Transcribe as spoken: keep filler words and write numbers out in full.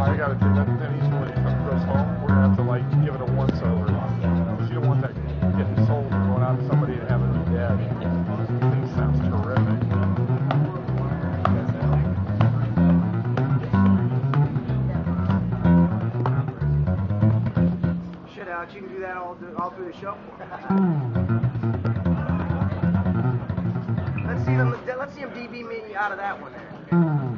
I gotta do that. Then he's when he goes home, we're gonna have to like give it a once over. Because you don't want that getting sold and going out to somebody and having it dead. Thing sounds terrific. Shit, Alex, you can do that all, all through the show. Let's see them. Let's see them D B me out of that one.